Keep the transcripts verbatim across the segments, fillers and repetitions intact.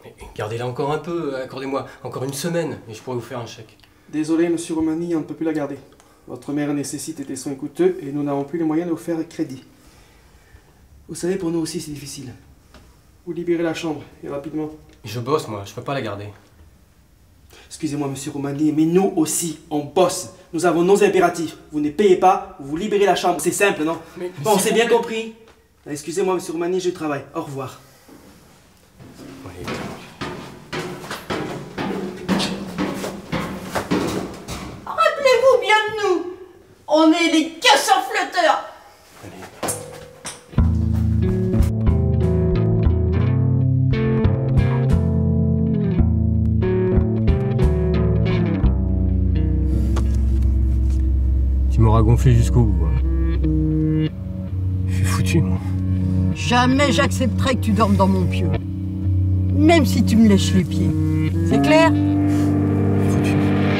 Mais gardez-la encore un peu, accordez-moi encore une semaine, et je pourrais vous faire un chèque. Désolé, monsieur Romani, on ne peut plus la garder. Votre mère nécessite des soins coûteux et nous n'avons plus les moyens de vous faire crédit. Vous savez, pour nous aussi, c'est difficile. Vous libérez la chambre, et rapidement. Je bosse, moi, je peux pas la garder. Excusez-moi, monsieur Romani, mais nous aussi, on bosse. Nous avons nos impératifs. Vous ne payez pas, vous libérez la chambre. C'est simple, non? Mais, Bon, on s'est bien compris. Excusez-moi, monsieur Romani, je travaille. Au revoir. Allez. Rappelez-vous bien de nous. On est les casseurs-flotteurs. Tu m'auras gonflé jusqu'au bout. Hein. Je suis foutu, moi. Jamais j'accepterai que tu dormes dans mon pieu. Même si tu me lèches les pieds. C'est clair? Foutu.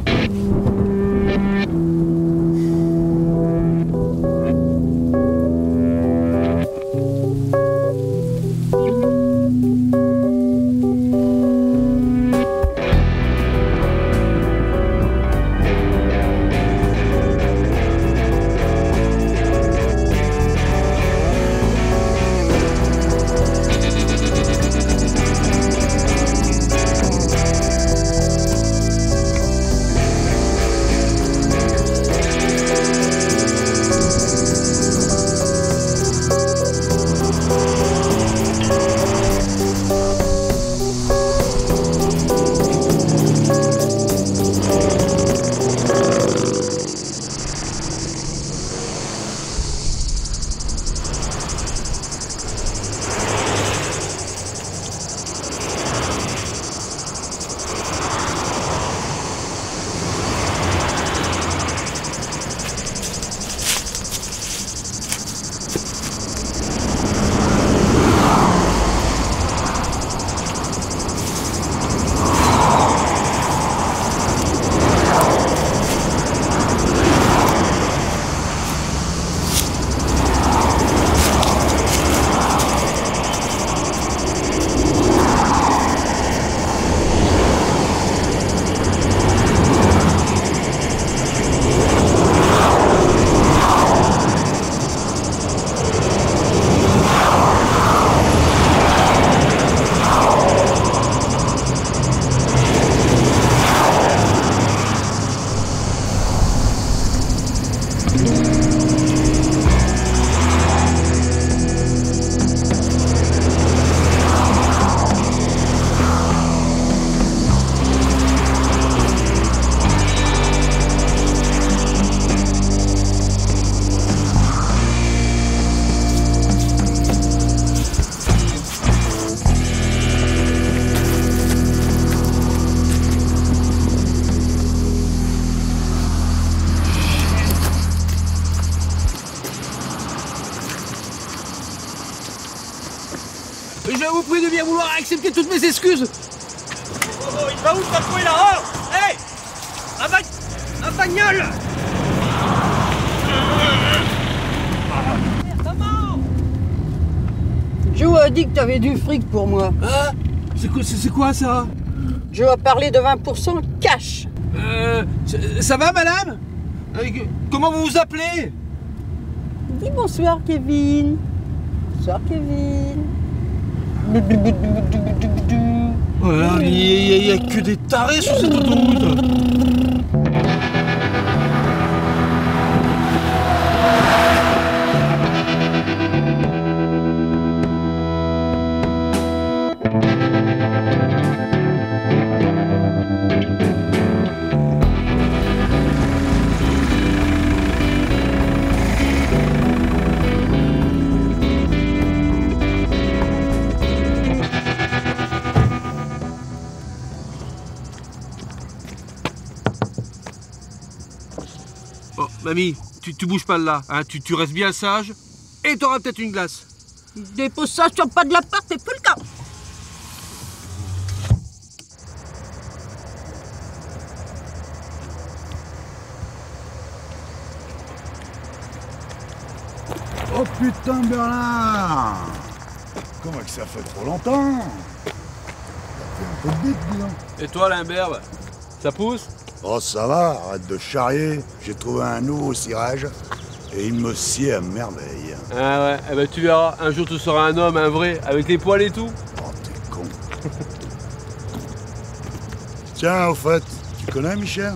Je vous prie de bien vouloir accepter toutes mes excuses. Oh, oh, il va où ce troué là? Oh, hé, un ba... un bagnole. Maman, Joe a dit que t'avais du fric pour moi. Hein? C'est quoi, c'est quoi ça? Joe a parlé de vingt pour cent cash. Euh, ça va, madame? euh, Comment vous vous appelez? Dis bonsoir, Kevin. Bonsoir, Kevin. Oh là, il n'y a, a que des tarés sur cette autoroute. Bon, mamie, tu, tu bouges pas de là, hein, tu, tu restes bien sage, et t'auras peut-être une glace. Dépose ça sur le pas de la porte, c'est plus le cas. Oh putain, Berlin! Comment que ça fait trop longtemps? un peu de bite, dis donc. Et toi, l'imberbe, ça pousse? Oh, ça va, arrête de charrier. J'ai trouvé un nouveau cirage et il me sied à merveille. Ah ouais, eh ben tu verras, un jour tu seras un homme, un vrai, avec les poils et tout. Oh, t'es con. Tiens, au fait, tu connais Michel?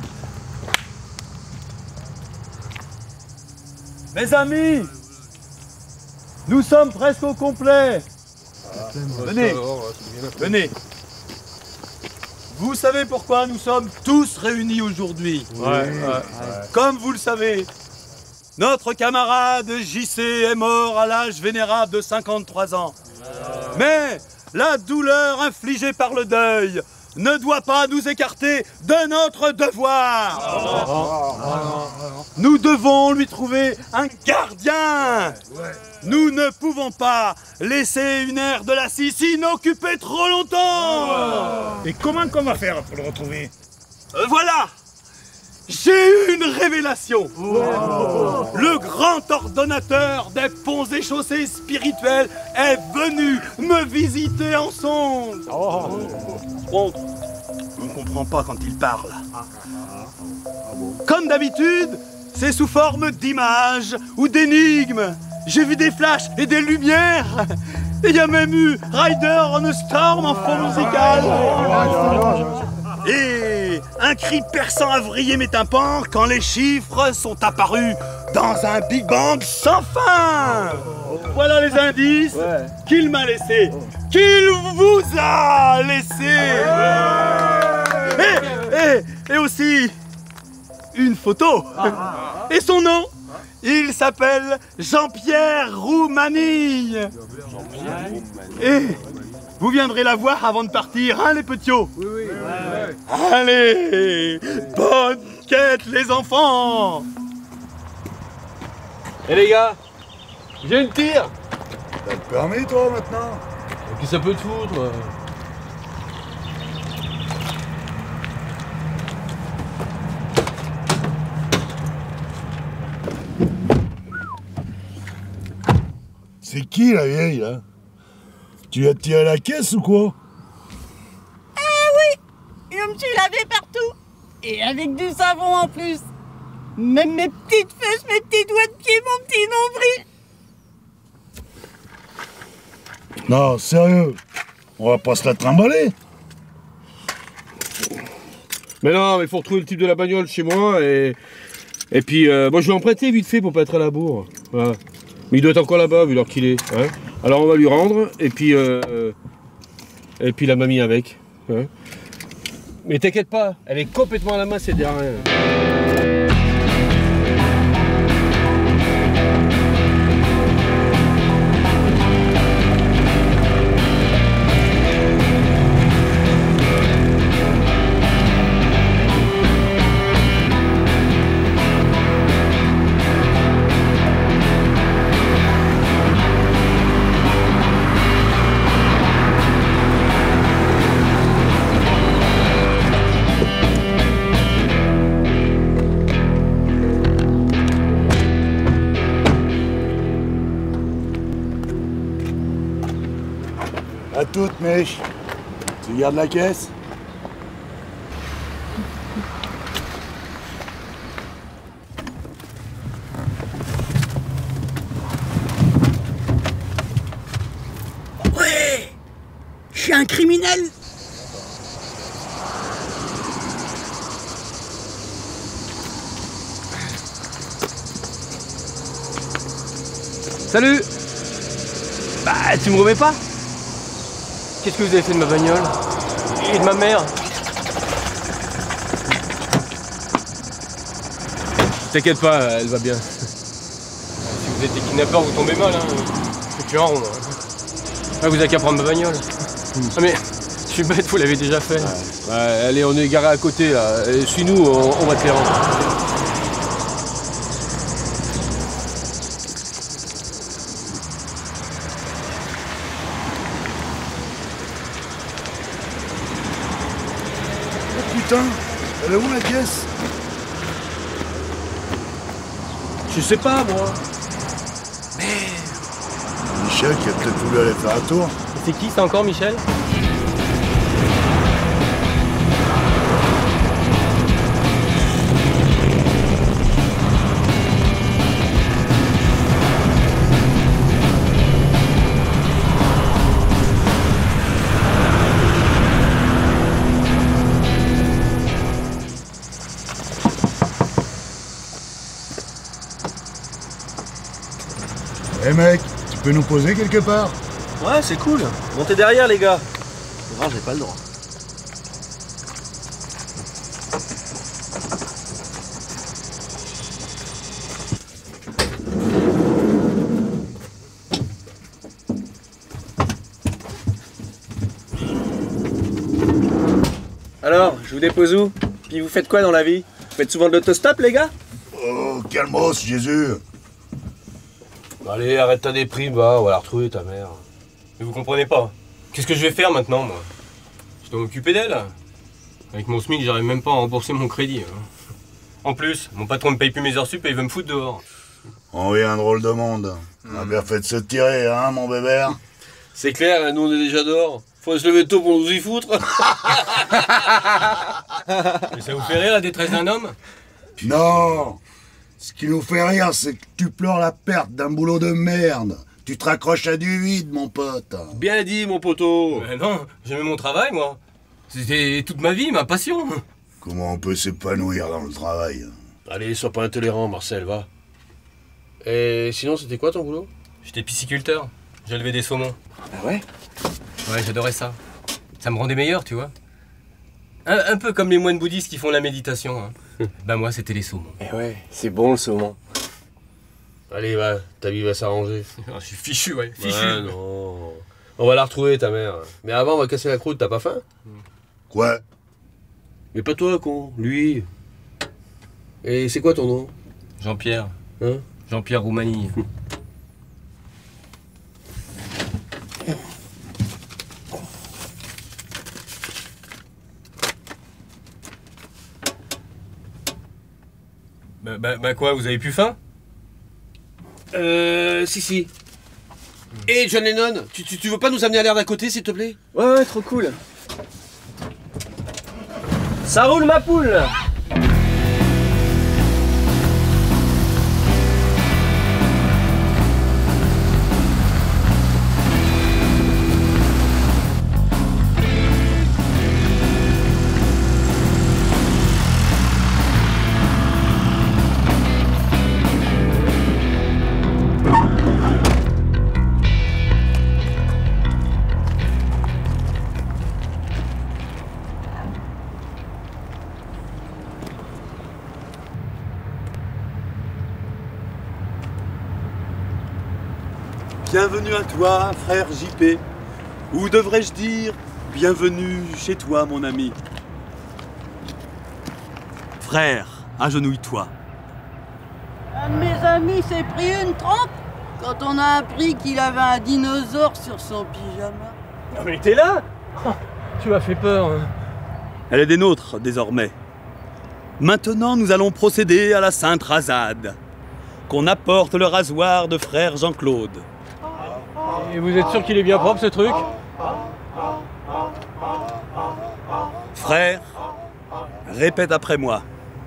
Mes amis, nous sommes presque au complet. Venez, venez. Vous savez pourquoi nous sommes tous réunis aujourd'hui? Ouais, ouais. Comme vous le savez, notre camarade J C est mort à l'âge vénérable de cinquante-trois ans. Mais la douleur infligée par le deuil ne doit pas nous écarter de notre devoir. Nous devons lui trouver un gardien. Nous ne pouvons pas laisser une aire de la Sicile inoccupée trop longtemps. Et comment qu'on va faire pour le retrouver? Euh, Voilà. J'ai eu une révélation. Le grand ordonnateur des ponts et chaussées spirituels est venu me visiter en songe. Bon, on ne comprend pas quand il parle. Comme d'habitude, c'est sous forme d'images ou d'énigmes. J'ai vu des flashs et des lumières. Et il y a même eu Rider on a Storm en fond musical. Et un cri perçant a vrillé mes tympans quand les chiffres sont apparus dans un Big Bang sans fin. Voilà les indices qu'il m'a laissés, qu'il vous a laissés. Et, et, et aussi une photo. Et son nom, il s'appelle Jean-Pierre Roumanille. Et vous viendrez la voir avant de partir, hein les petits-os? Oui, oui. Allez, bonne quête les enfants. Eh les gars, j'ai une tire. T'as le permis, toi, maintenant? Qu'est-ce que ça peut te foutre? C'est qui, la vieille, là? Tu as tiré la caisse ou quoi? Je me suis lavé partout. Et avec du savon en plus. Même mes petites fesses, mes petits doigts de pied, mon petit nombril. Non, sérieux. On va pas se la trimballer. Mais non, mais il faut retrouver le type de la bagnole chez moi et... Et puis, euh, moi je vais en prêter vite fait pour pas être à la bourre. Voilà. Mais il doit être encore là-bas vu l'heure qu'il est. Hein. Alors on va lui rendre et puis... Euh... Et puis la mamie avec. Hein. Mais t'inquiète pas, elle est complètement à la main, c'est derrière. À toutes, Mèche. Tu gardes la caisse? Ouais, je suis un criminel. Salut! Bah, tu me remets pas? Qu'est-ce que vous avez fait de ma bagnole? Et de ma mère? T'inquiète pas, elle va bien. Si vous êtes des kidnappeurs, vous tombez mal, hein. C'est tuant, moi. Ah, vous avez qu'à prendre ma bagnole. Ah, mais je suis bête, vous l'avez déjà fait. Ouais, allez, on est garé à côté là. Suis-nous, on, on va te les rendre. Putain, elle est où la caisse? Je sais pas, moi. Michel qui a peut-être voulu aller faire un tour. C'est qui ça encore, Michel? mec, tu peux nous poser quelque part? Ouais, c'est cool. Montez derrière, les gars. Non, j'ai pas le droit. Alors, je vous dépose où? Puis vous faites quoi dans la vie? Vous faites souvent de l'autostop, les gars? Oh, calmos, Jésus. Allez, arrête ta déprime, va, on va la retrouver, ta mère. Mais vous comprenez pas. Qu'est-ce que je vais faire maintenant, moi? Je dois m'occuper d'elle. Avec mon SMIC, j'arrive même pas à rembourser mon crédit. Hein. En plus, mon patron me paye plus mes heures sup et il veut me foutre dehors. On vit un drôle de monde. On a bien fait de se tirer, hein, mon bébert? C'est clair, nous on est déjà dehors. Faut se lever tôt pour nous y foutre. Mais ça vous fait rire la détresse d'un homme? Non. Ce qui nous fait rire, c'est que tu pleures la perte d'un boulot de merde. Tu te raccroches à du vide, mon pote. Bien dit, mon poteau. Mais non, j'aimais mon travail, moi. C'était toute ma vie, ma passion. Comment on peut s'épanouir dans le travail? Allez, sois pas intolérant, Marcel, va. Et sinon, c'était quoi ton boulot? J'étais pisciculteur. J'élevais des saumons. Ah ouais? Ouais, j'adorais ça. Ça me rendait meilleur, tu vois. Un, un peu comme les moines bouddhistes qui font la méditation. Hein. Bah moi, c'était les saumons. Eh ouais, c'est bon le saumon. Allez, va, ta vie va s'arranger. Je suis fichu, ouais. Fichu. Ouais, non. On va la retrouver, ta mère. Mais avant, on va casser la croûte, t'as pas faim? Quoi? Mais pas toi, con. Lui. Et c'est quoi ton nom? Jean-Pierre. Hein? Jean-Pierre Roumanie. bah, bah, bah quoi, vous avez plus faim? Euh, si, si. Et John Lennon, tu, tu, tu veux pas nous amener à l'air d'à côté, s'il te plaît? Ouais, ouais, trop cool. Ça roule, ma poule! Bienvenue à toi, frère J P. Ou devrais-je dire, bienvenue chez toi, mon ami. Frère, agenouille-toi. Un de mes amis s'est pris une trempe quand on a appris qu'il avait un dinosaure sur son pyjama. Non mais t'es là? Oh, tu m'as fait peur. Hein. Elle est des nôtres, désormais. Maintenant, nous allons procéder à la sainte rasade. Qu'on apporte le rasoir de frère Jean-Claude. Et vous êtes sûr qu'il est bien propre, ce truc? Frère, répète après moi.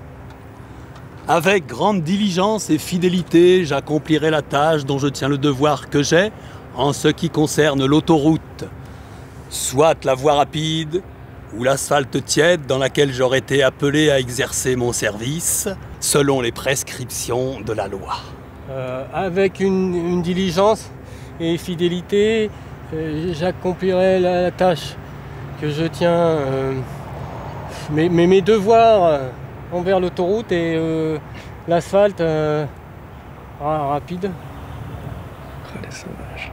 Avec grande diligence et fidélité, j'accomplirai la tâche dont je tiens le devoir que j'ai en ce qui concerne l'autoroute. Soit la voie rapide, ou l'asphalte tiède dans laquelle j'aurais été appelé à exercer mon service, selon les prescriptions de la loi. Euh, avec une, une diligence et fidélité, euh, j'accomplirai la, la tâche que je tiens, euh, mes, mes, mes devoirs euh, envers l'autoroute et euh, l'asphalte euh, rapide. Oh, les sauvages.